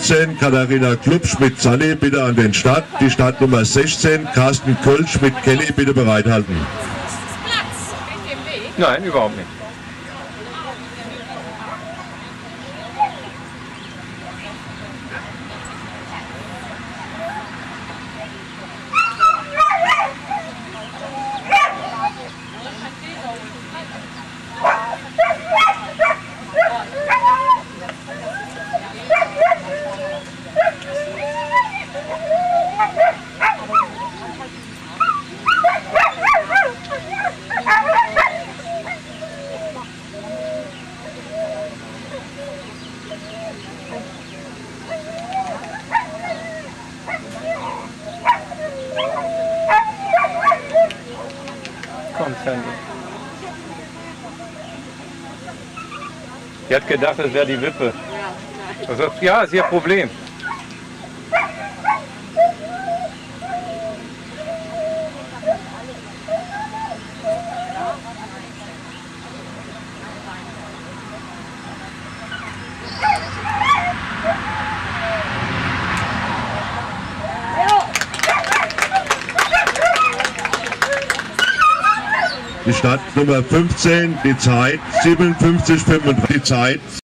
15 Katharina Klubsch-Schmidt-Zalli bitte an den Start. Die Startnummer 16 Carsten Kölsch mit Kelly bitte bereithalten. Nein, überhaupt nicht. Komm, Sandy. Die hat gedacht, das wäre die Wippe. Also, ja, ist ihr Problem. Die Startnummer 15, die Zeit 57,35. Die Zeit